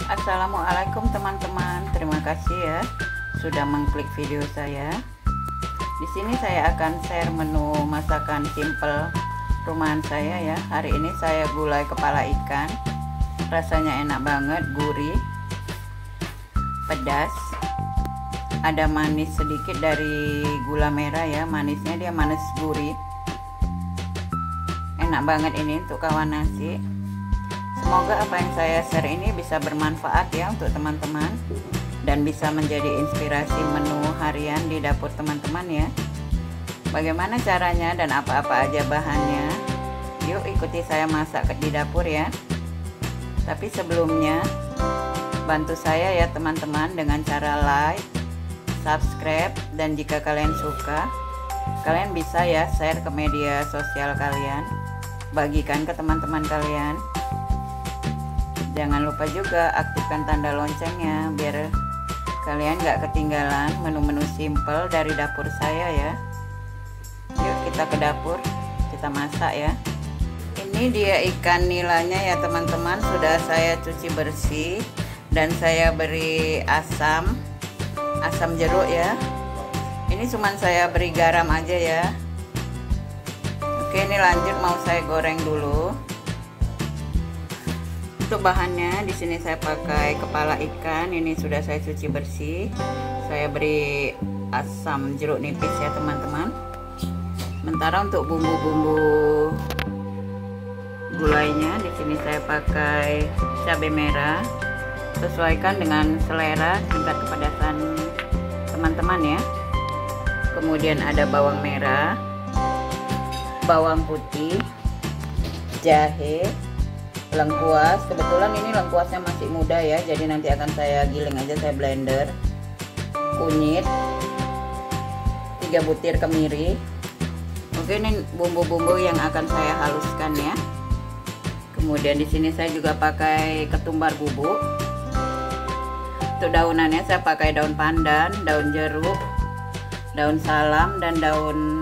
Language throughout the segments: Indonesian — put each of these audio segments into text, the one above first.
Assalamualaikum teman-teman, terima kasih ya sudah mengklik video saya. Di sini saya akan share menu masakan simple rumahan saya ya. Hari ini saya gulai kepala ikan, rasanya enak banget, gurih, pedas, ada manis sedikit dari gula merah ya, manisnya dia manis gurih, enak banget ini untuk kawan nasi. Semoga apa yang saya share ini bisa bermanfaat ya untuk teman-teman dan bisa menjadi inspirasi menu harian di dapur teman-teman ya. Bagaimana caranya dan apa-apa aja bahannya? Yuk ikuti saya masak di dapur ya. Tapi sebelumnya bantu saya ya teman-teman dengan cara like, subscribe, dan jika kalian suka, kalian bisa ya share ke media sosial kalian, bagikan ke teman-teman kalian. Jangan lupa juga aktifkan tanda loncengnya biar kalian gak ketinggalan menu-menu simple dari dapur saya ya. Yuk kita ke dapur, kita masak ya. Ini dia ikan nilanya ya teman-teman, sudah saya cuci bersih dan saya beri asam jeruk ya. Ini cuman saya beri garam aja ya. Oke, ini lanjut mau saya goreng dulu. Untuk bahannya di sini saya pakai kepala ikan, ini sudah saya cuci bersih. Saya beri asam jeruk nipis ya teman-teman. Sementara untuk bumbu-bumbu gulainya di sini saya pakai cabai merah. Sesuaikan dengan selera tingkat kepedasan teman-teman ya. Kemudian ada bawang merah, bawang putih, jahe, lengkuas. Kebetulan ini lengkuasnya masih muda ya, jadi nanti akan saya giling aja, saya blender. Kunyit 3 butir kemiri. Oke, ini bumbu-bumbu yang akan saya haluskan ya. Kemudian di sini saya juga pakai ketumbar bubuk. Untuk daunannya saya pakai daun pandan, daun jeruk, daun salam, dan daun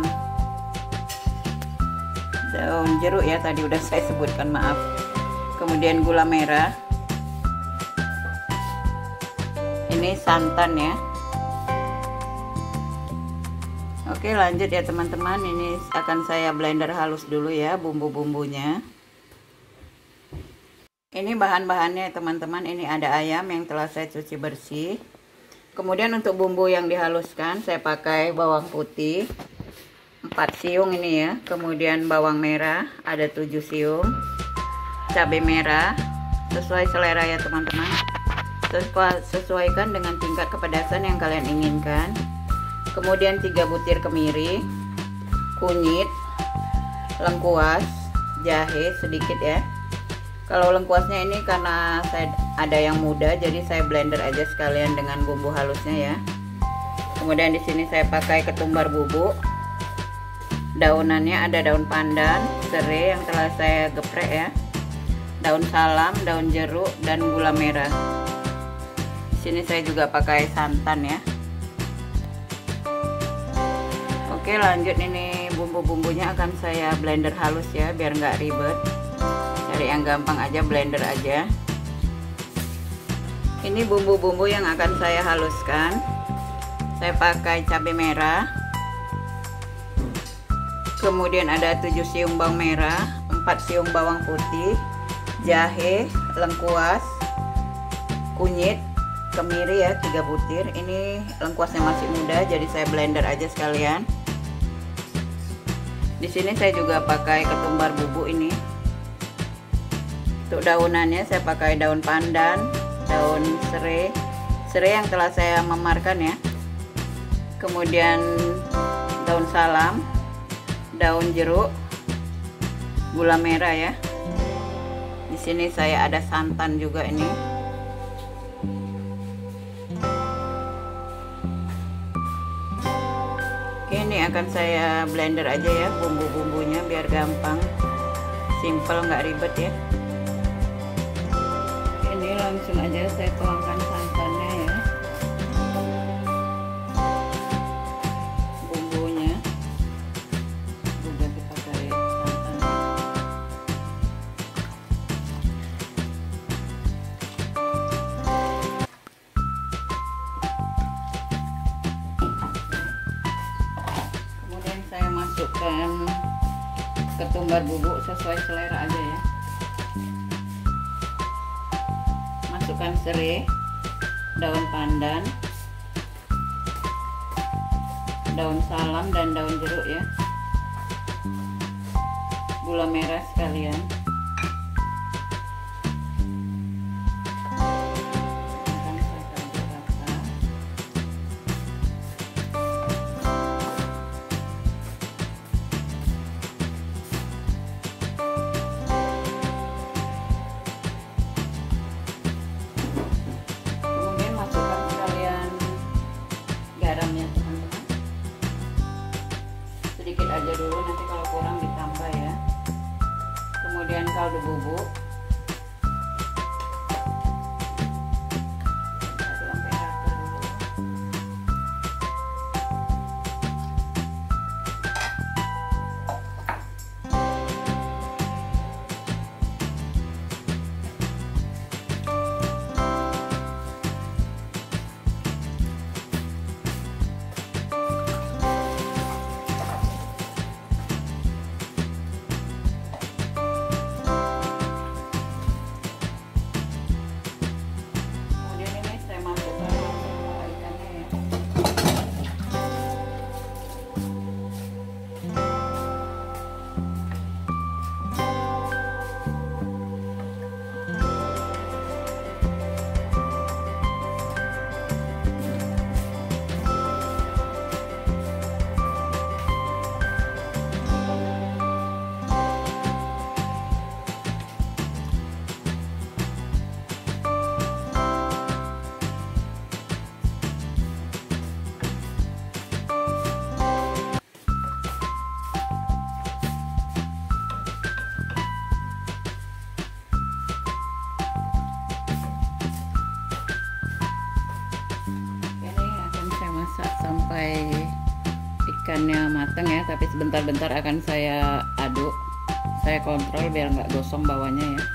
jeruk ya, tadi udah saya sebutkan, maaf. Kemudian gula merah, ini santan ya. Oke, lanjut ya teman-teman, ini akan saya blender halus dulu ya bumbu-bumbunya. Ini bahan-bahannya teman-teman, ini ada ayam yang telah saya cuci bersih. Kemudian untuk bumbu yang dihaluskan saya pakai bawang putih 4 siung ini ya, kemudian bawang merah ada 7 siung, cabai merah sesuai selera ya teman-teman, sesuaikan dengan tingkat kepedasan yang kalian inginkan. Kemudian 3 butir kemiri, kunyit, lengkuas, jahe sedikit ya. Kalau lengkuasnya ini karena saya ada yang muda, jadi saya blender aja sekalian dengan bumbu halusnya ya. Kemudian di sini saya pakai ketumbar bubuk. Daunannya ada daun pandan, serai yang telah saya geprek ya, daun salam, daun jeruk, dan gula merah. Di sini saya juga pakai santan ya. Oke, lanjut, ini bumbu-bumbunya akan saya blender halus ya biar nggak ribet. Cari yang gampang aja, blender aja. Ini bumbu-bumbu yang akan saya haluskan. Saya pakai cabai merah. Kemudian ada 7 siung bawang merah, 4 siung bawang putih, jahe, lengkuas, kunyit, kemiri ya 3 butir. Ini lengkuasnya masih muda, jadi saya blender aja sekalian. Di sini saya juga pakai ketumbar bubuk ini. Untuk daunannya saya pakai daun pandan, daun serai yang telah saya memarkan ya. Kemudian daun salam, daun jeruk, gula merah ya. Di sini saya ada santan juga ini. Oke, ini akan saya blender aja ya bumbu-bumbunya biar gampang, simple, nggak ribet ya. Ini langsung aja saya tuangkan santannya ya. Bumbunya juga kita pakai santan. masukkan ketumbar bubuk sesuai selera aja ya. Masukkan serai, daun pandan, daun salam dan daun jeruk ya. Gula merah sekalian. Garamnya teman-teman, sedikit aja dulu, nanti kalau kurang ditambah ya. Kemudian kaldu bubuk, aduk sampai rata dulu. Sampai ikannya matang ya, tapi sebentar-bentar akan saya aduk, saya kontrol biar nggak gosong bawahnya ya.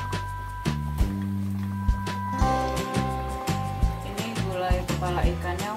Kepala ikannya